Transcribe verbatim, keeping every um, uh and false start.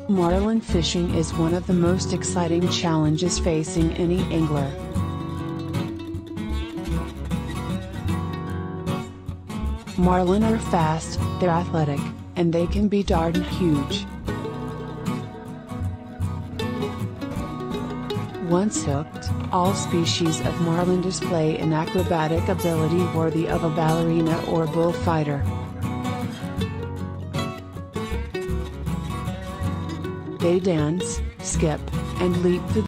Marlin fishing is one of the most exciting challenges facing any angler. Marlin are fast, they're athletic, and they can be darn huge. Once hooked, all species of marlin display an acrobatic ability worthy of a ballerina or bullfighter. They dance, skip, and leap through